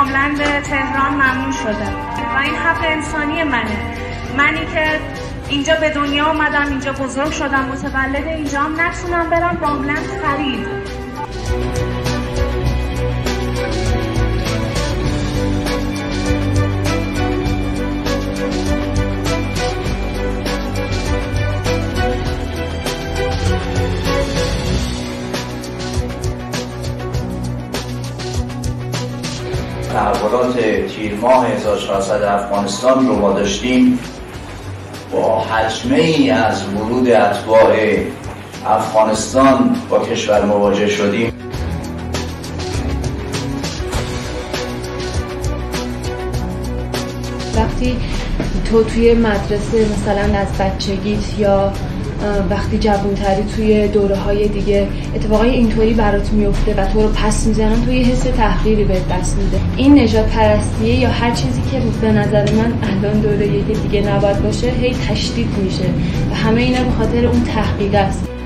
کاملا به تهران ممنوع شده و این حق انسانی منی که اینجا به دنیا آمدم، اینجا بزرگ شدم، متولد اینجا هم نتونم برم راملند خرید. تحولات تیر ماه 1400 افغانستان رو ما داشتیم، با حجمه ای از ورود اتباع افغانستان با کشور مواجه شدیم. وقتی تو توی مدرسه مثلا از بچگیت یا وقتی جوانتری توی دوره‌های دیگه اتفاقای اینطوری برات میفته و تو رو پس میزنن، تو یه حس تحقیری بهت دست میده. این نژاد پرستیه یا هر چیزی که به نظر من الان دوره که دیگه نباید باشه هی تشدید میشه و همه اینا به خاطر اون تحقیق است.